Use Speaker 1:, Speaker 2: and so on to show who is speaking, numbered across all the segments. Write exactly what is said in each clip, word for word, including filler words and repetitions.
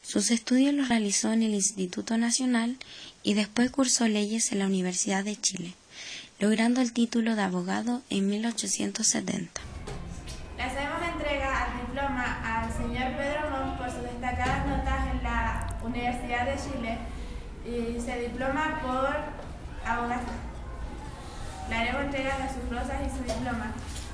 Speaker 1: Sus estudios los realizó en el Instituto Nacional y después cursó leyes en la Universidad de Chile, logrando el título de abogado en mil ochocientos setenta.
Speaker 2: Le hacemos entrega al diploma al señor Pedro Montt por sus destacadas notas en la Universidad de Chile y se diploma por abogacía. Le haremos entrega de sus rosas y su diploma.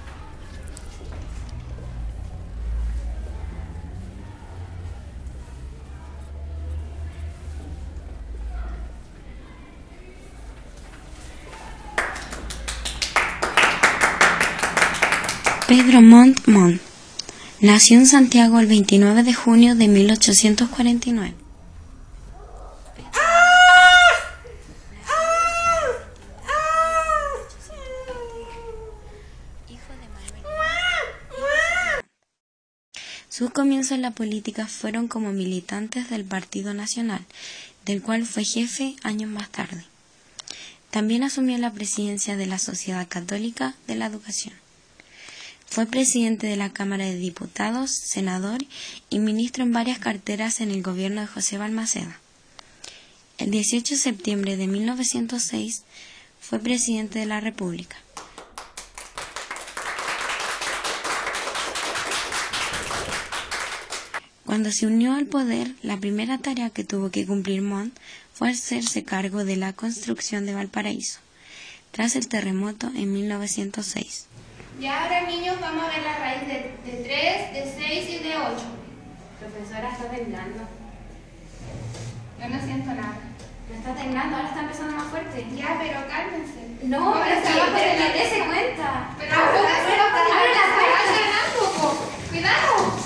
Speaker 1: Pedro Montt Montt nació en Santiago el veintinueve de junio de mil ochocientos cuarenta y nueve. Sus comienzos en la política fueron como militantes del Partido Nacional, del cual fue jefe años más tarde. También asumió la presidencia de la Sociedad Católica de la Educación. Fue presidente de la Cámara de Diputados, senador y ministro en varias carteras en el gobierno de José Balmaceda. El dieciocho de septiembre de mil novecientos seis fue presidente de la República. Cuando se unió al poder, la primera tarea que tuvo que cumplir Montt fue hacerse cargo de la construcción de Valparaíso, tras el terremoto en mil novecientos seis.
Speaker 3: Y ahora, niños, vamos a ver la raíz de, de tres, de seis y de ocho.
Speaker 4: Profesora, está temblando.
Speaker 3: Yo no siento nada.
Speaker 4: No está temblando, ahora está empezando más fuerte.
Speaker 3: Ya, pero cálmense.
Speaker 4: No, pero
Speaker 3: sí,
Speaker 4: si abajo
Speaker 3: pero
Speaker 4: de la
Speaker 3: no-
Speaker 4: D se cuenta.
Speaker 3: Pero pónganse la
Speaker 4: Abre la puerta.
Speaker 3: ganando, po. ¡Cuidado!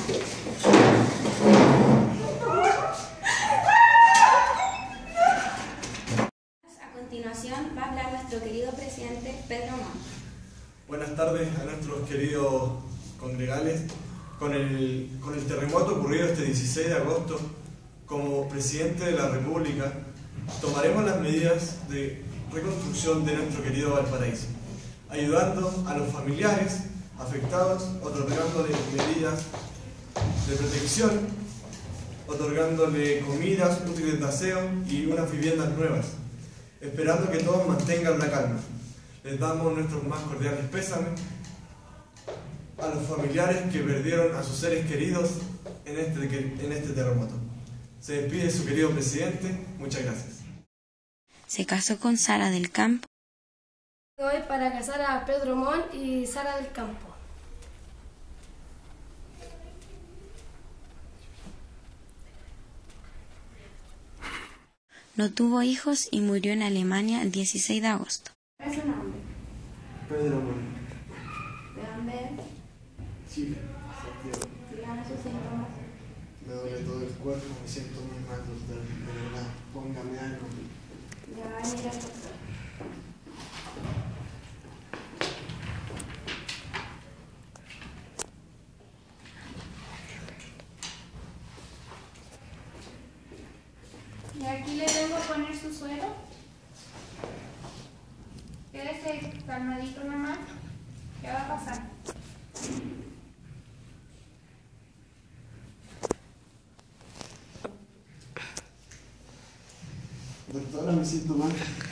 Speaker 4: A continuación va a hablar nuestro querido presidente Pedro Montt.
Speaker 5: Buenas tardes a nuestros queridos congregales. Con el, con el terremoto ocurrido este dieciséis de agosto, como presidente de la República, tomaremos las medidas de reconstrucción de nuestro querido Valparaíso, ayudando a los familiares afectados, otorgándole medidas de protección, otorgándole comidas, útiles de aseo y unas viviendas nuevas, esperando que todos mantengan la calma. Les damos nuestros más cordiales pésames a los familiares que perdieron a sus seres queridos en este, en este terremoto. Se despide su querido presidente. Muchas gracias.
Speaker 1: Se casó con Sara del Campo.
Speaker 6: Hoy para casar a Pedro Montt y Sara del Campo.
Speaker 1: No tuvo hijos y murió en Alemania el dieciséis de agosto.
Speaker 3: ¿Cuál es su nombre?
Speaker 5: Pedro Montt.
Speaker 3: ¿De dónde es?
Speaker 5: Chile, Santiago.
Speaker 3: Dígame sus síntomas.
Speaker 5: Me duele todo el cuerpo, me siento muy mal, doctor. De verdad, póngame algo.
Speaker 3: Ya va a venir el doctor. Y aquí le vengo a poner su suero. Quédese calmadito nomás. ¿Qué va a pasar?
Speaker 5: Doctora, me siento mal.